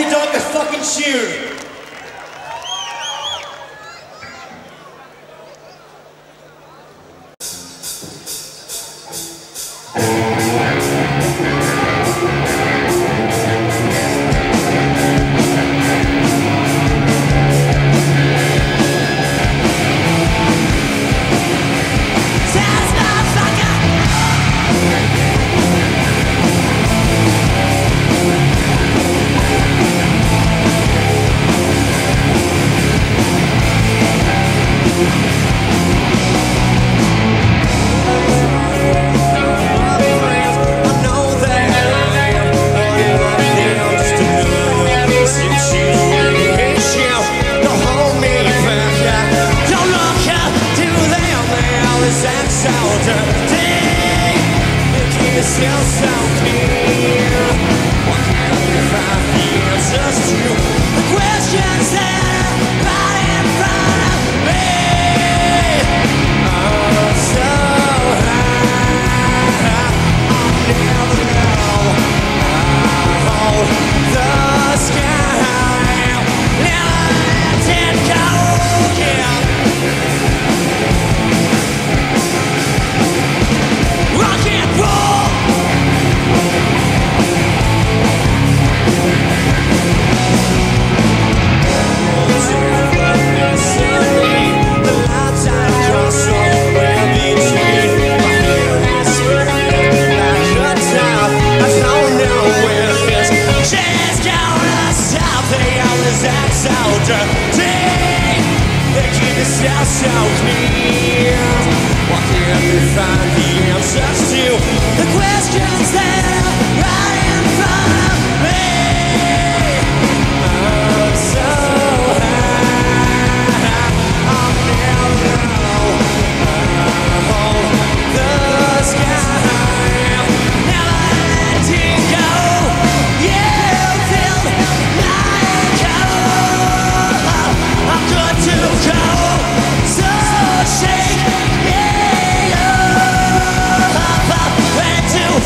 your dog a fucking cheer. Shake, yeah, went to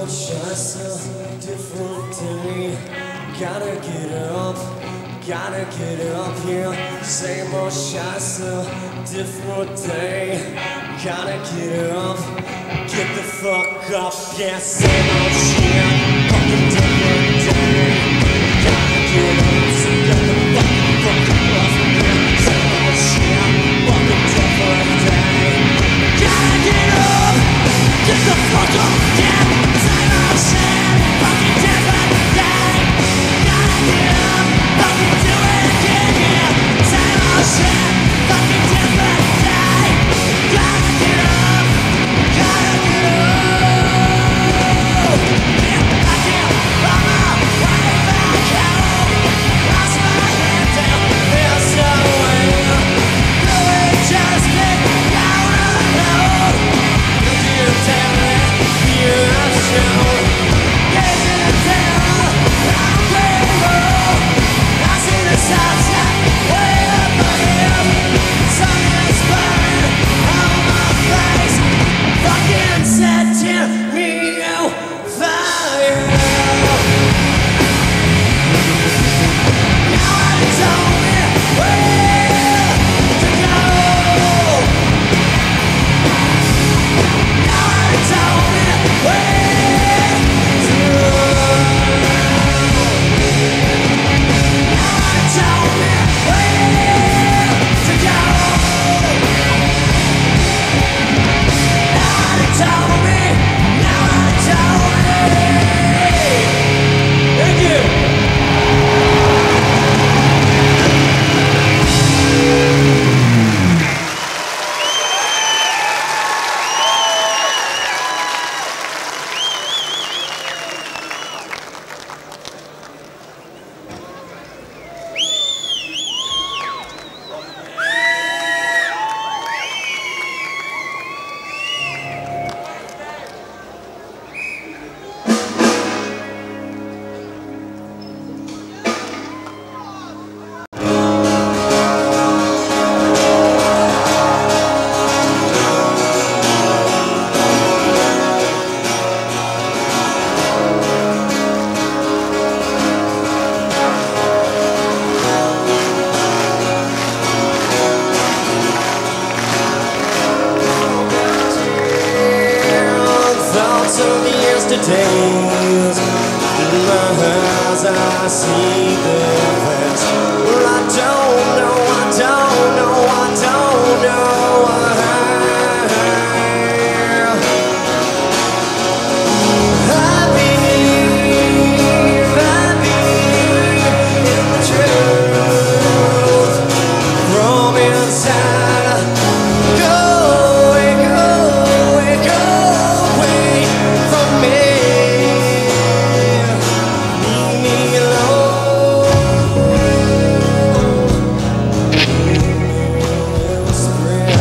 Just a different day. Gotta get up here. Same old shit's a different day. Gotta get up, get the fuck up. Yeah, same old shit, fucking different day. Gotta get up, so get the fuck up. Yeah, same old shit, fucking different day. Gotta get up, get the fuck up. Yeah, same old shit, fucking different day. Gotta get up, fucking do it again. Yeah, same old shit, fucking different day. Gotta get up, gotta get up. Yeah, I can't run my way back home. Lost my head down, there's no way. Really just get down alone. Look at your talent, you're not shown. Gazing at terror, I'm grateful. I see the sunset way up ahead. Sun is burning on my face, fucking setting me on fire. Now I told me where to go. Now I told me where to go. Now I told me where to go. Now I told me. Now I told me. Thank you. Thoughts of yesterdays, in my eyes I see the past. Well, I don't know I believe in the truth from inside. Go away from me. Leave me alone.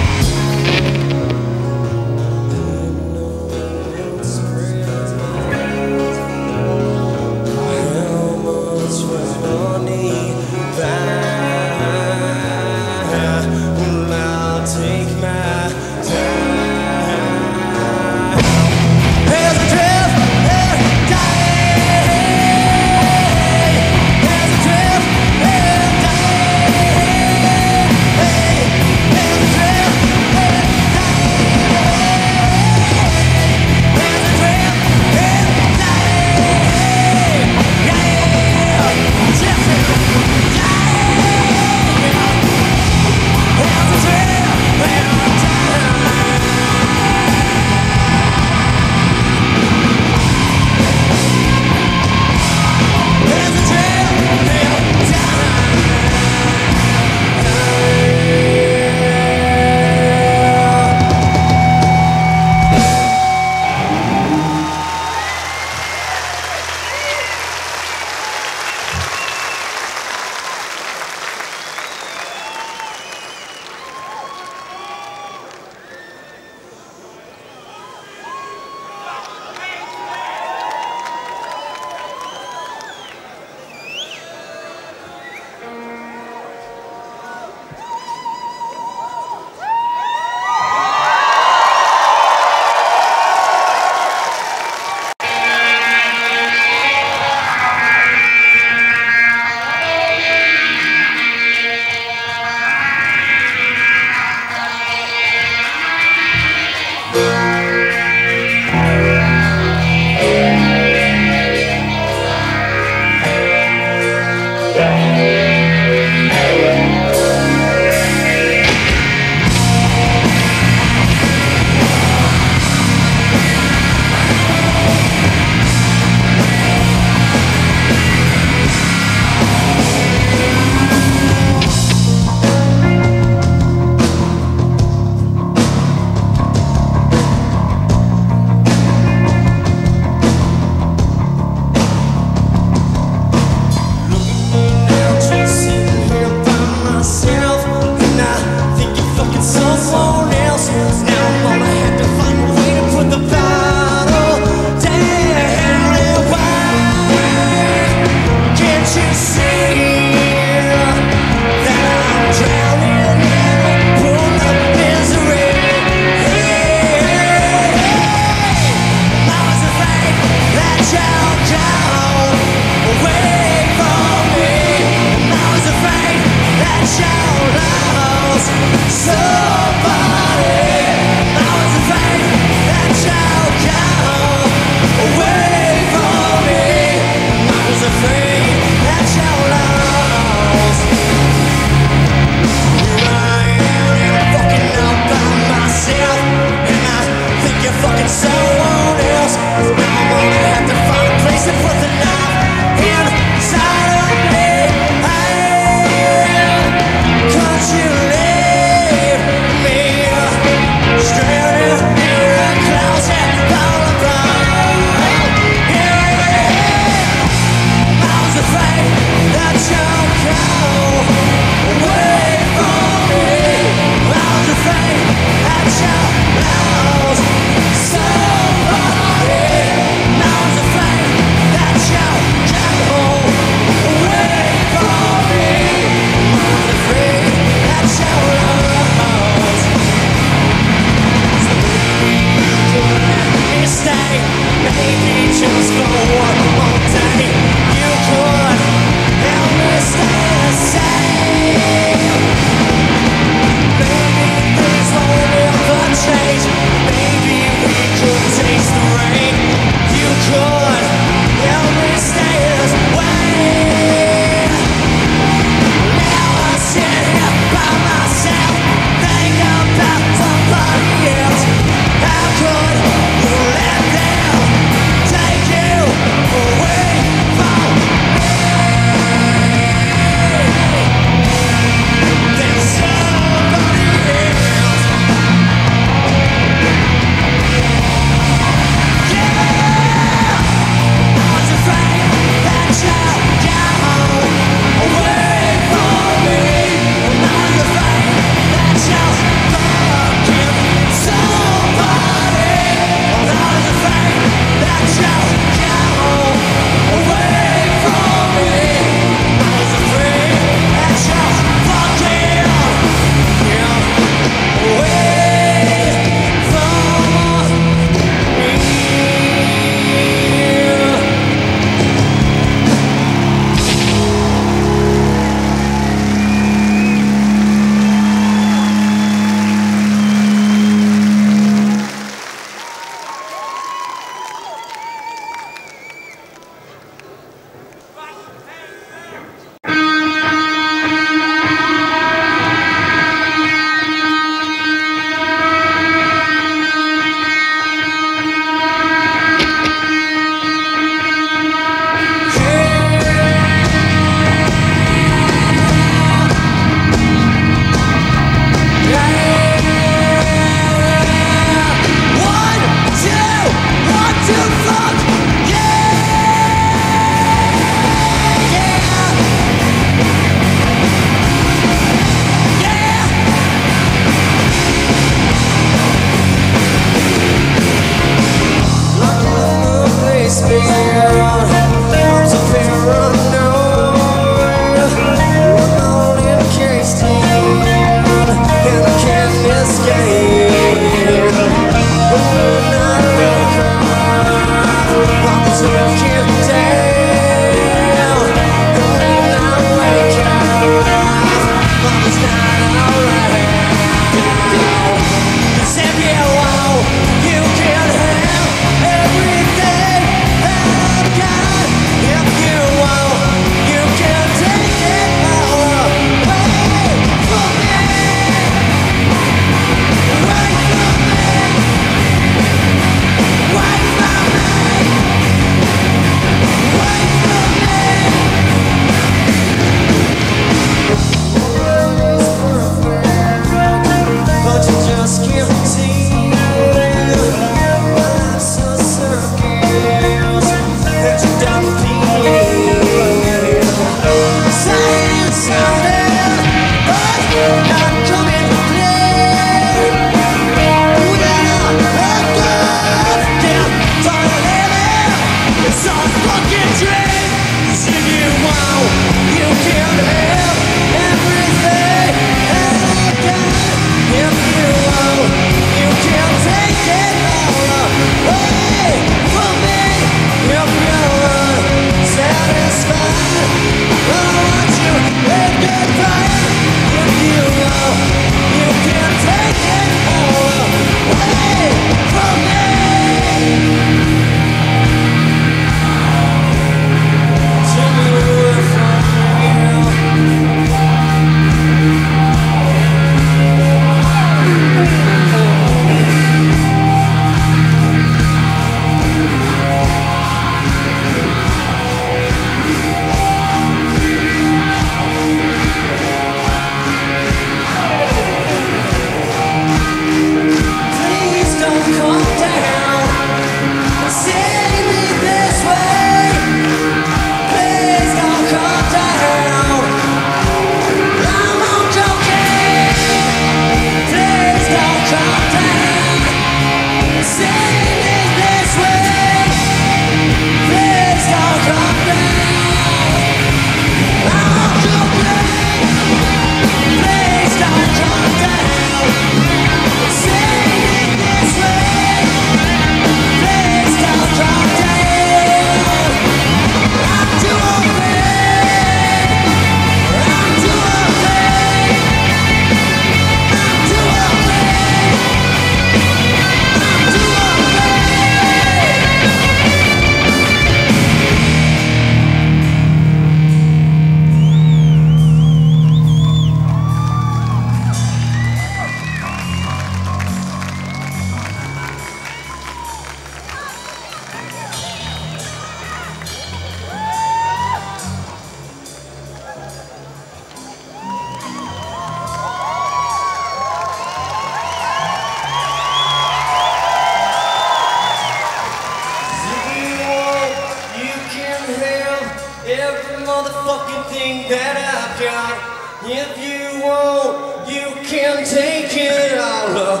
everything that I've got. If you want, you can take it all.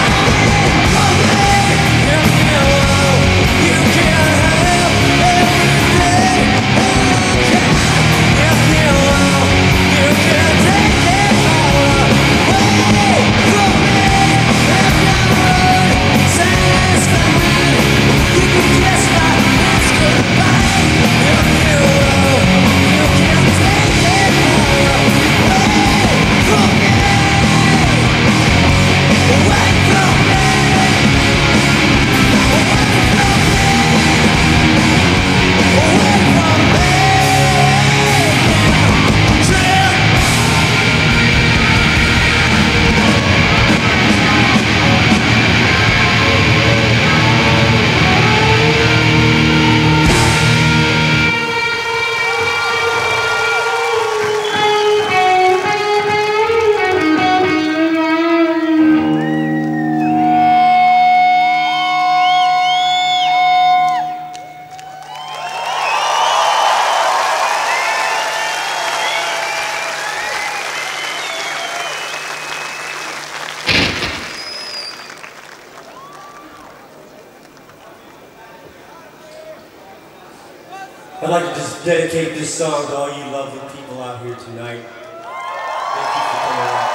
I'd like to just dedicate this song to all you lovely people out here tonight. Thank you for coming out.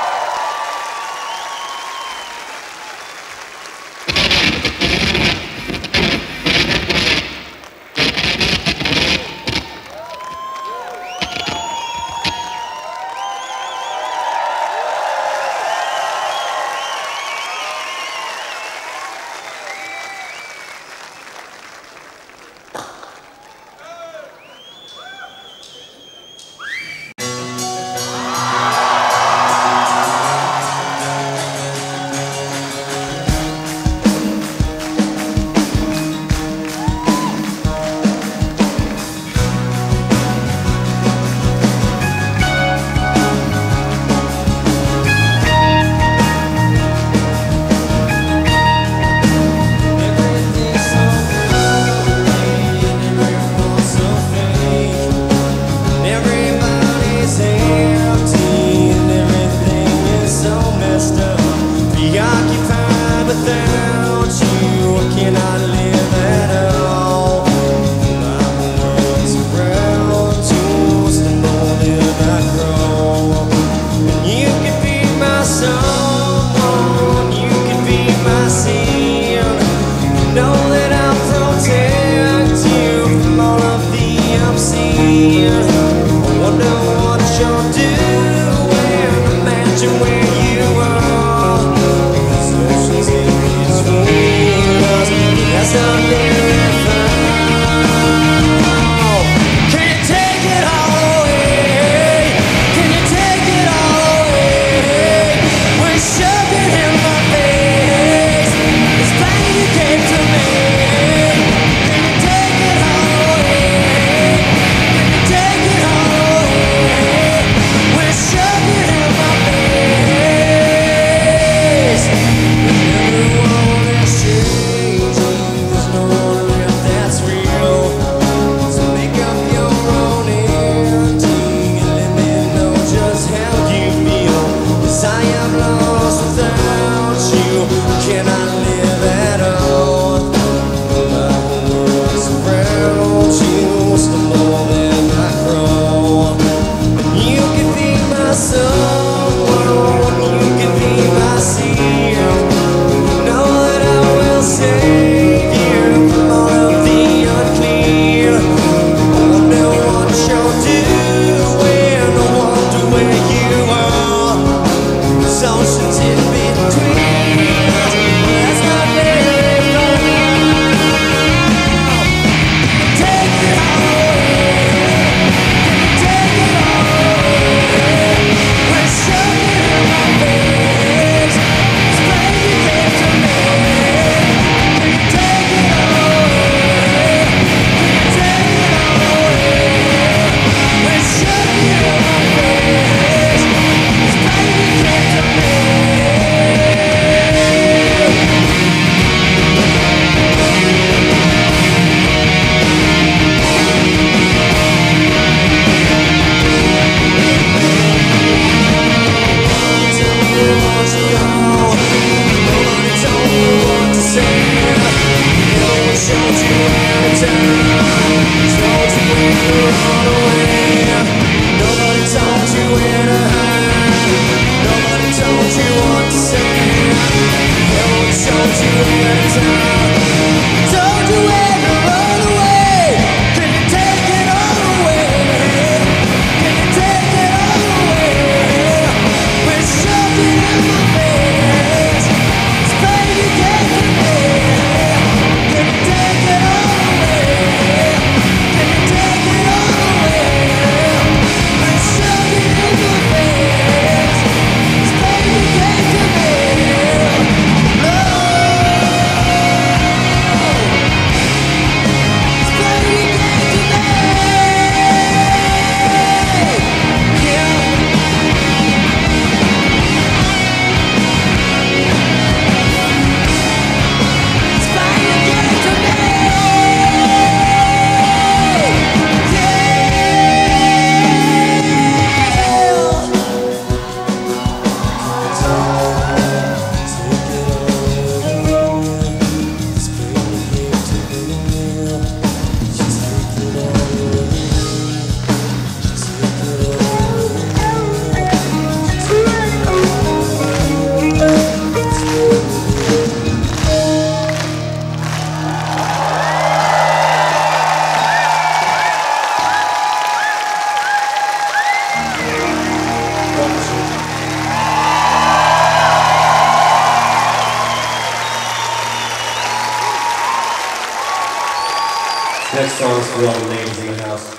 Next song is for all the ladies in the house.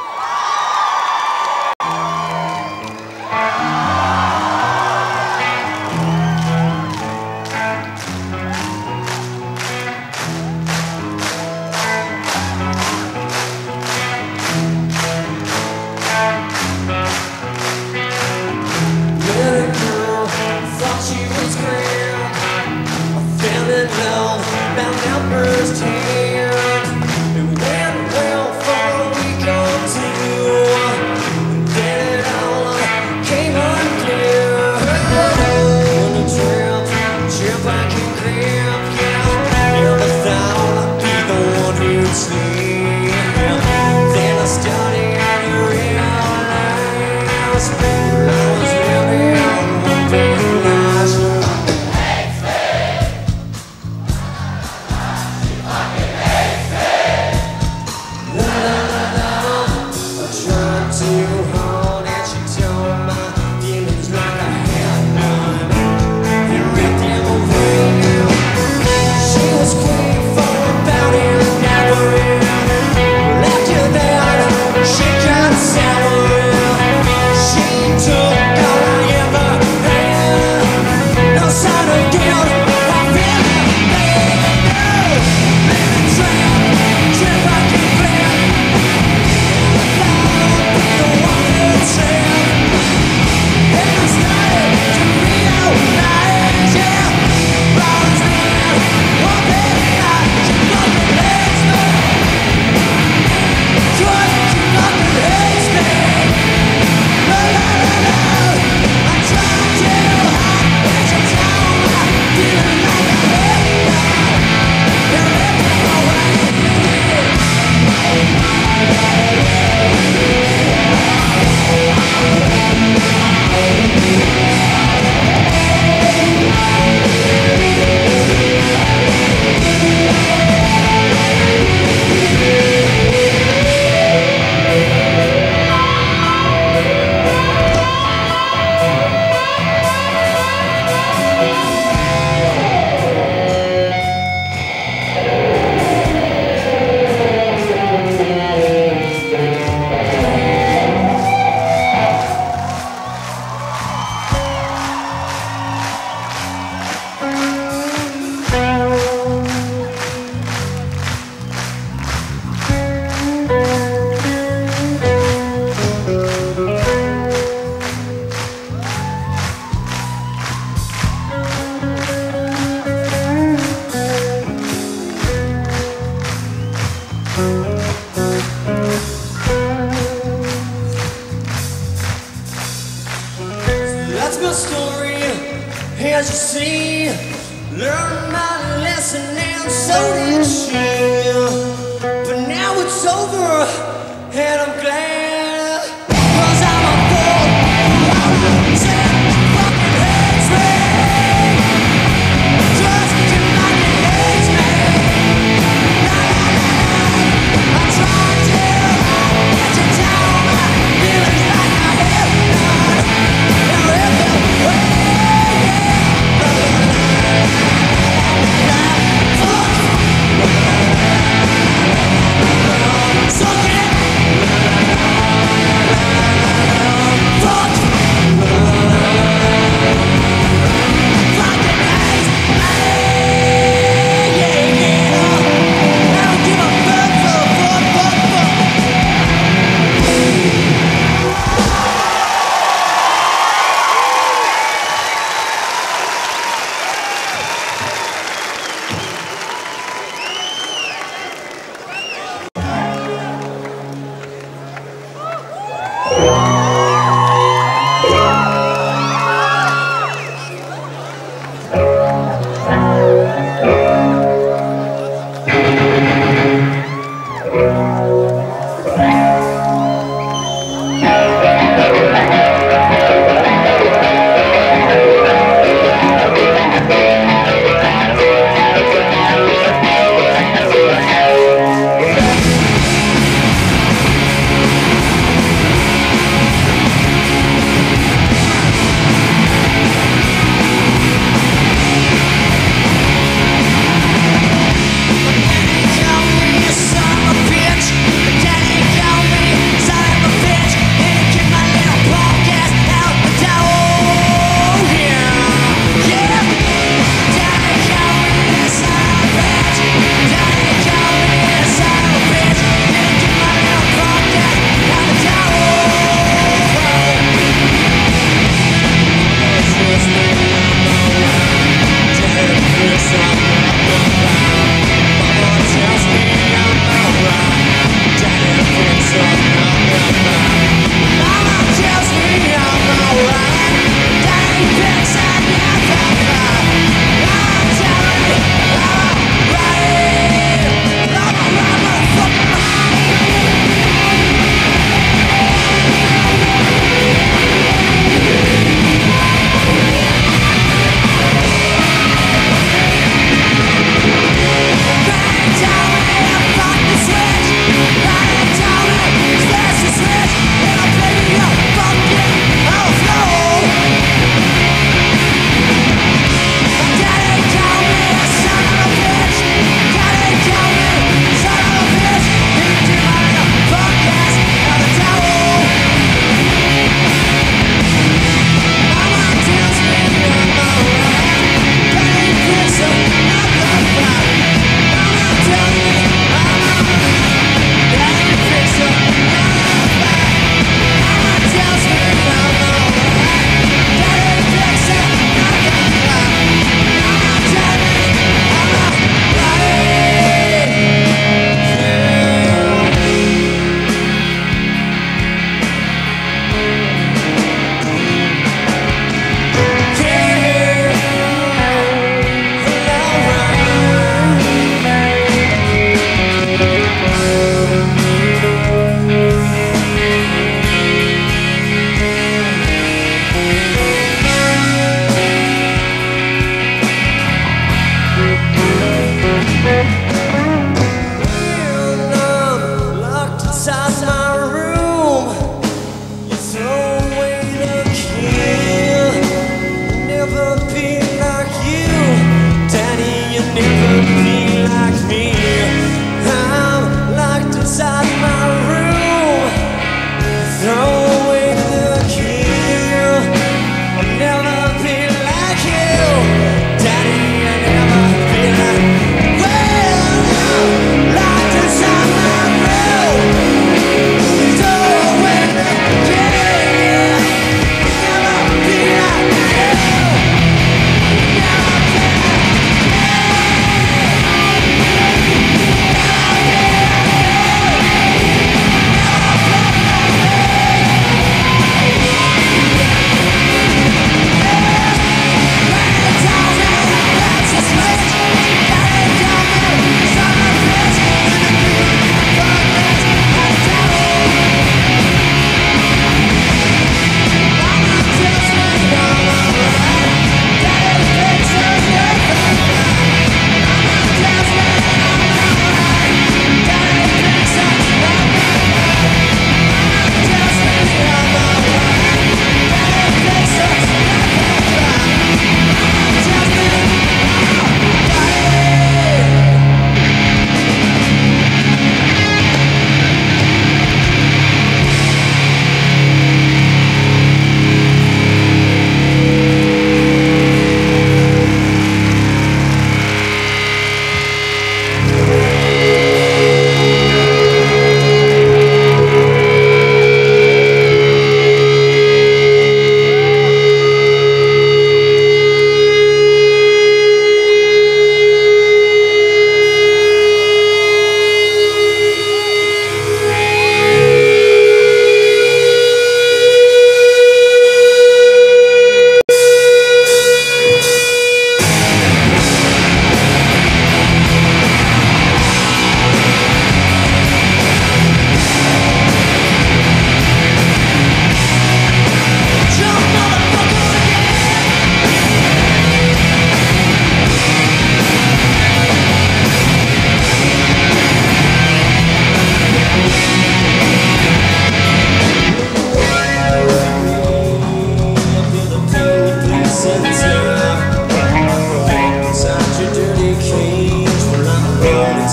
Little girl, thought she was grand. I fell in love, found out firsthand. It went well for a week or two, and then it all came unclear. On the trip I can grip, yeah. Never thought I'd be the one who'd sleep. Then I started to realize I was really on one big lie. That's my story, as you see. Learned my lesson and so did she. But it's over, and I'm glad, 'cause I'm a fool who fucking hates me. Just to fucking hates me. I tried to get you down my feelings like I have none. Now if you suck it.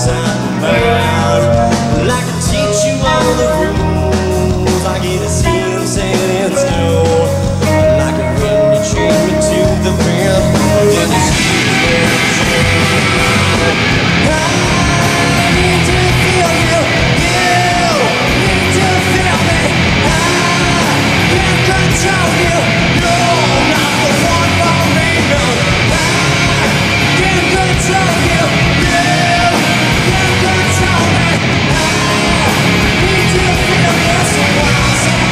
inside my mind. I'd like to teach you all the rules, like it is him saying in stone. I'd like a ring to chain me to the bed, then it's you and I need to feel you, you need to feel me. I can't control you, you're not the one for me, no. I can't control you, you can't control me. I need to feel you, so I'll say,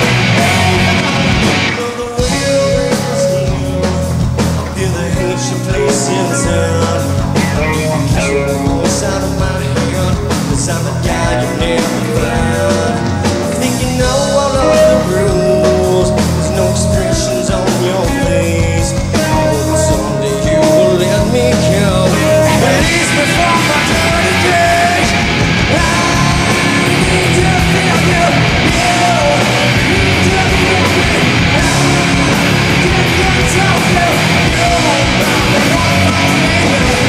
the way I feel the hate you place inside. Out of my head, 'cause I'm the guy you never found. I think you know all of the rules, there's no expressions on your face. I hope someday you will let me come, at least before my dirty cage. I need to feel you, you need to feel me. I can't control you, you're not the one for me.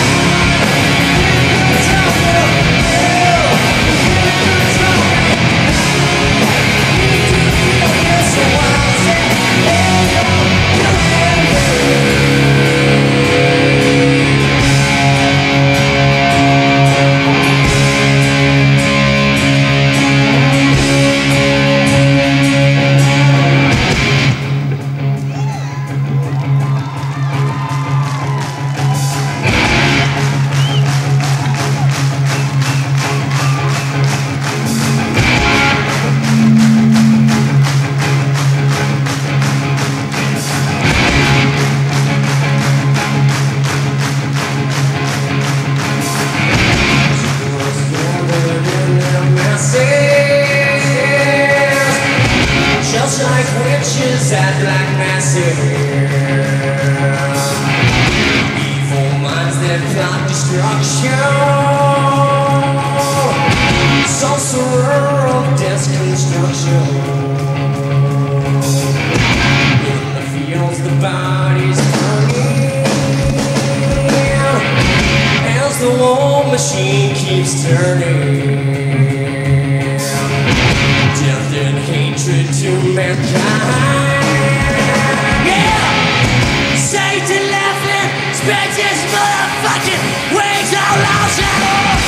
Just like witches at black masses, evil minds that plot destruction, sorcerer of destruction. In the fields the bodies burning, as the war machine keeps turning. Death and hatred to mankind. Yeah! Satan laughing, spreads his motherfucking wings all out shadows.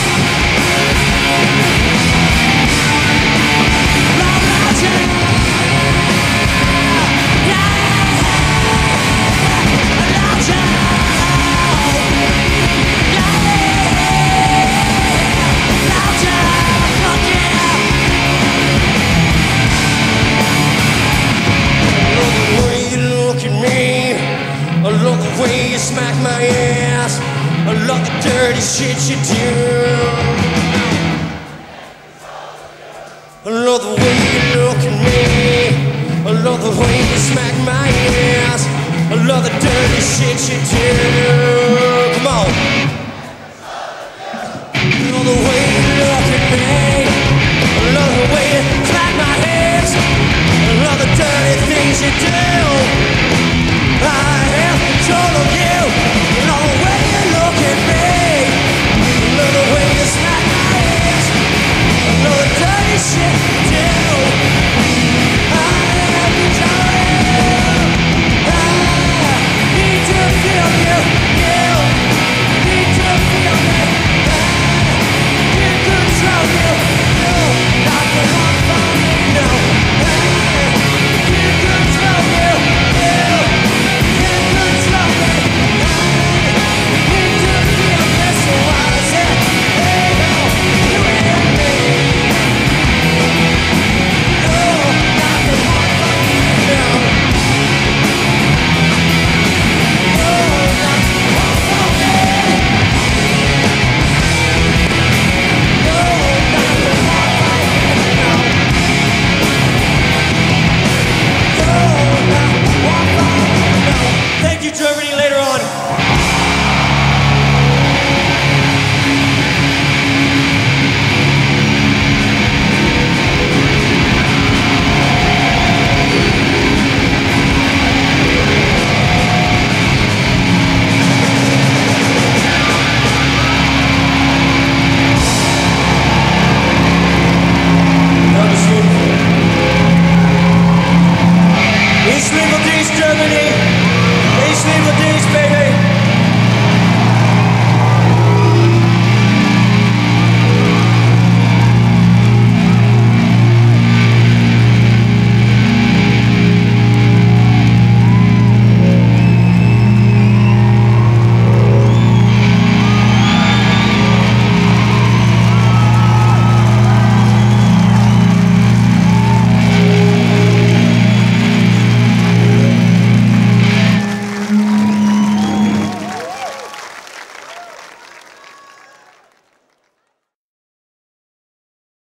I love the way you smack my ass. I love the dirty shit you do. I love the way you look at me. I love the way you smack my ass. I love the dirty shit you do.